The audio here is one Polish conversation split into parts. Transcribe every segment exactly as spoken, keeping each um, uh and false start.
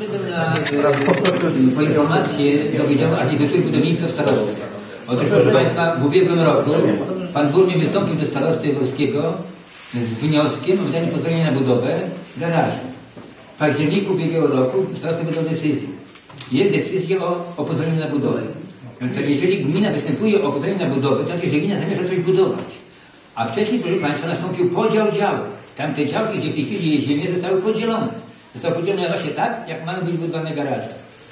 Przyszedłem na po informację do Wydziału Architektury i Budownictwa starosty. Otóż, proszę Państwa, w ubiegłym roku Pan Burmistrz wystąpił do starosty włoskiego z wnioskiem o wydanie pozwolenia na budowę garażu. W październiku ubiegłego roku starosta wydał decyzję. Jest decyzja o, o pozwoleniu na budowę. Więc jeżeli gmina występuje o pozwolenie na budowę, to znaczy, że gmina zamierza coś budować. A wcześniej, proszę Państwa, nastąpił podział działek. Tamte działki, gdzie w tej chwili jest ziemia, zostały podzielone. Zostały podzielone właśnie tak, jak mają być budowane garaże.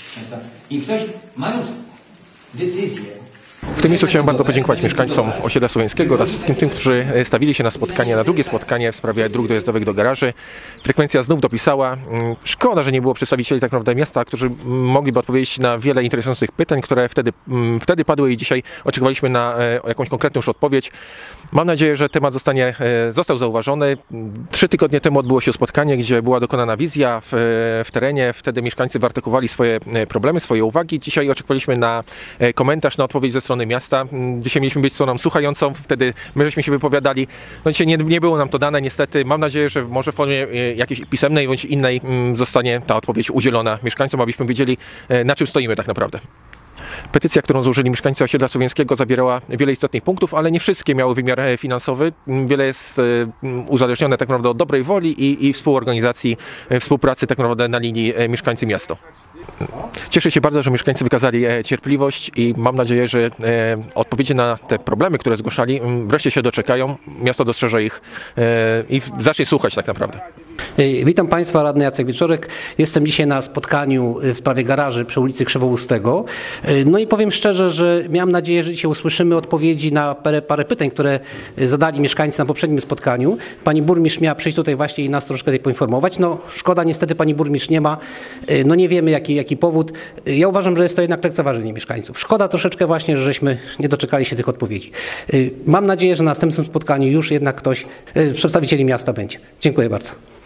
I ktoś, mając decyzję... W tym miejscu chciałem bardzo podziękować mieszkańcom osiedla Słowiańskiego oraz wszystkim tym, którzy stawili się na spotkanie, na drugie spotkanie w sprawie dróg dojazdowych do garaży. Frekwencja znów dopisała. Szkoda, że nie było przedstawicieli tak naprawdę miasta, którzy mogliby odpowiedzieć na wiele interesujących pytań, które wtedy, wtedy padły i dzisiaj oczekiwaliśmy na jakąś konkretną już odpowiedź. Mam nadzieję, że temat zostanie, został zauważony. Trzy tygodnie temu odbyło się spotkanie, gdzie była dokonana wizja w, w terenie. Wtedy mieszkańcy wyartykułowali swoje problemy, swoje uwagi. Dzisiaj oczekiwaliśmy na komentarz, na odpowiedź ze strony miasta. Dzisiaj mieliśmy być stroną słuchającą, wtedy my żeśmy się wypowiadali. No dzisiaj nie, nie było nam to dane niestety. Mam nadzieję, że może w formie jakiejś pisemnej bądź innej zostanie ta odpowiedź udzielona mieszkańcom, abyśmy wiedzieli, na czym stoimy tak naprawdę. Petycja, którą złożyli mieszkańcy osiedla Słowiańskiego, zawierała wiele istotnych punktów, ale nie wszystkie miały wymiar finansowy. Wiele jest uzależnione tak naprawdę od dobrej woli i, i współorganizacji, współpracy tak naprawdę na linii mieszkańcy-miasto. Cieszę się bardzo, że mieszkańcy wykazali cierpliwość i mam nadzieję, że odpowiedzi na te problemy, które zgłaszali, wreszcie się doczekają. Miasto dostrzeże ich i zacznie słuchać tak naprawdę. Witam Państwa, radny Jacek Wieczorek. Jestem dzisiaj na spotkaniu w sprawie garaży przy ulicy Krzywoustego. No i powiem szczerze, że miałem nadzieję, że dzisiaj usłyszymy odpowiedzi na parę, parę pytań, które zadali mieszkańcy na poprzednim spotkaniu. Pani burmistrz miała przyjść tutaj właśnie i nas troszkę tutaj poinformować. No szkoda, niestety pani burmistrz nie ma. No nie wiemy jaki, jaki powód. Ja uważam, że jest to jednak lekceważenie mieszkańców. Szkoda troszeczkę właśnie, że żeśmy nie doczekali się tych odpowiedzi. Mam nadzieję, że na następnym spotkaniu już jednak ktoś z przedstawicieli miasta będzie. Dziękuję bardzo.